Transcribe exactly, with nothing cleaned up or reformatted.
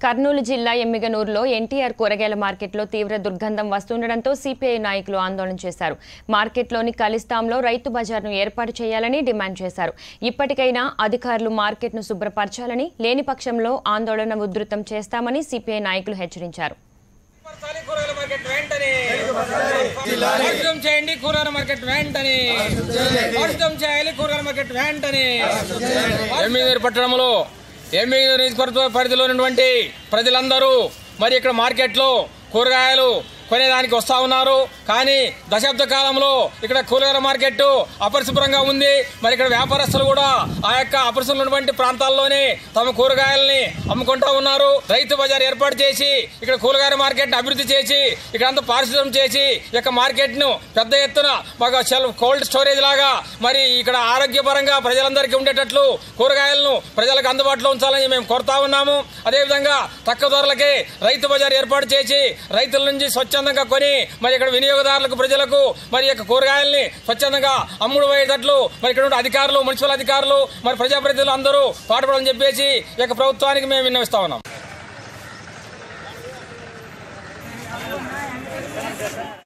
కర్నూలు జిల్లా ఎమ్మిగనూరులో ఎన్టీఆర్ కూరగాయల మార్కెట్లో తీవ్ర దుర్గంధం వస్తుండటంతో సిపిఐ నాయకులు ఆందోళన చేశారు. మార్కెట్లోని కలిస్తాంలో రైతు బజార్ను ఏర్పాటు చేయాలని డిమాండ్ చేశారు. ఇప్పటికైనా అధికారులు మార్కెట్ను శుభ్రపరచాలని, లేని పక్షంలో ఆందోళన ఉధృతం చేస్తామని సిపిఐ నాయకులు హెచ్చరించారు. పట్టణంలో ఎమ్మిగనూరు నియోజకవర్గ పరిధిలో ఉన్నటువంటి ప్రజలందరూ మరి ఇక్కడ మార్కెట్లో కూరగాయలు కొనేదానికి వస్తా ఉన్నారు. కానీ దశాబ్ద కాలంలో ఇక్కడ కూరగాయల మార్కెట్ అపరిశుభ్రంగా ఉంది. మరి ఇక్కడ వ్యాపారస్తులు కూడా ఆ యొక్క అపరిశుభ్రమైనటువంటి ప్రాంతాల్లోనే తమ కూరగాయలని అమ్ముకుంటా ఉన్నారు. రైతు బజార్ ఏర్పాటు చేసి ఇక్కడ కూరగాయల మార్కెట్ అభివృద్ధి చేసి ఇక్కడ అంతా పారిశుభ్రం చేసి ఈ యొక్క మార్కెట్ ను పెద్ద ఎత్తున బాగా కోల్డ్ స్టోరేజ్ లాగా మరి ఇక్కడ ఆరోగ్యపరంగా ప్రజలందరికీ ఉండేటట్లు కూరగాయలను ప్రజలకు అందుబాటులో ఉంచాలని మేము కోరుతా ఉన్నాము. అదేవిధంగా తక్కువ ధరలకే రైతు బజార్ ఏర్పాటు చేసి రైతుల నుంచి స్వచ్ఛందంగా కొని మరి ఇక్కడ వినియోగదారులకు ప్రజలకు మరి యొక్క కూరగాయల్ని స్వచ్ఛందంగా అమ్ముడు పోయేటట్లు మరి ఇక్కడ అధికారులు, మున్సిపల్ అధికారులు, మరి ప్రజాప్రతినిధులు అందరూ పాటుపడాలని చెప్పేసి ఈ యొక్క ప్రభుత్వానికి మేము విన్నవిస్తా ఉన్నాం.